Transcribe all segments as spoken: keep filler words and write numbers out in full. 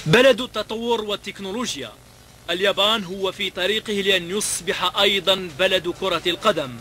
بلد التطور والتكنولوجيا، اليابان هو في طريقه لأن يصبح أيضا بلد كرة القدم.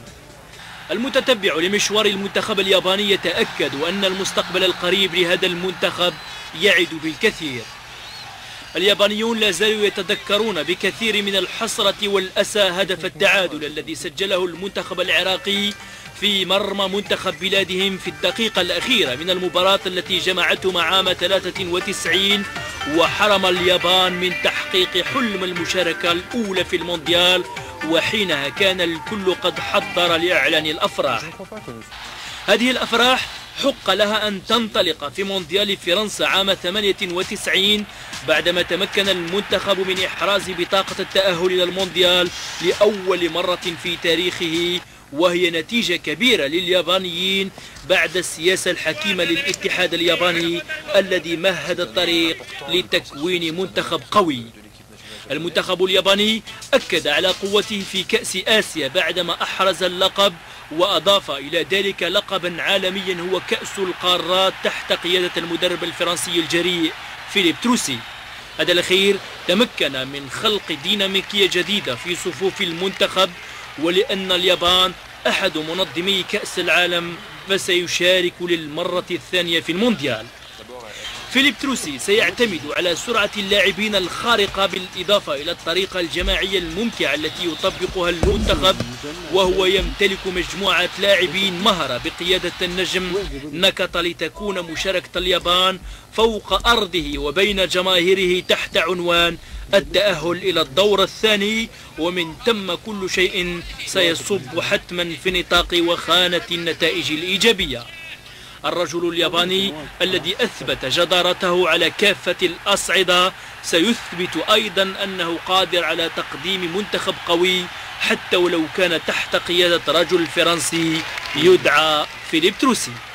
المتتبع لمشوار المنتخب الياباني يتأكد أن المستقبل القريب لهذا المنتخب يعد بالكثير. اليابانيون لا زالوا يتذكرون بكثير من الحسرة والأسى هدف التعادل الذي سجله المنتخب العراقي في مرمى منتخب بلادهم في الدقيقة الأخيرة من المباراة التي جمعتهم عام ثلاثة وتسعين وحرم اليابان من تحقيق حلم المشاركة الأولى في المونديال، وحينها كان الكل قد حضر لإعلان الأفراح. هذه الأفراح حق لها أن تنطلق في مونديال فرنسا عام ثمانية وتسعين بعدما تمكن المنتخب من إحراز بطاقة التأهل إلى المونديال لأول مرة في تاريخه، وهي نتيجة كبيرة لليابانيين بعد السياسة الحكيمة للاتحاد الياباني الذي مهد الطريق لتكوين منتخب قوي. المنتخب الياباني أكد على قوته في كأس آسيا بعدما أحرز اللقب، وأضاف إلى ذلك لقبا عالميا هو كأس القارات تحت قيادة المدرب الفرنسي الجريء فيليب تروسي. هذا الأخير تمكن من خلق ديناميكية جديدة في صفوف المنتخب، ولأن اليابان أحد منظمي كأس العالم فسيشارك للمرة الثانية في المونديال. فيليب تروسي سيعتمد على سرعة اللاعبين الخارقة بالإضافة إلى الطريقة الجماعية الممتعة التي يطبقها المنتخب، وهو يمتلك مجموعة لاعبين مهرة بقيادة النجم ناكاتا لتكون مشاركة اليابان فوق أرضه وبين جماهيره تحت عنوان التأهل إلى الدور الثاني، ومن ثم كل شيء سيصب حتما في نطاق وخانة النتائج الإيجابية. الرجل الياباني الذي أثبت جدارته على كافة الأصعدة سيثبت أيضا أنه قادر على تقديم منتخب قوي حتى ولو كان تحت قيادة رجل فرنسي يدعى فيليب تروسي.